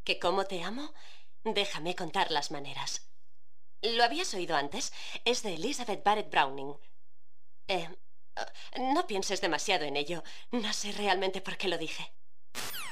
¿Que cómo te amo? Déjame contar las maneras. ¿Lo habías oído antes? Es de Elizabeth Barrett Browning. Eh, no pienses demasiado en ello. No sé realmente por qué lo dije.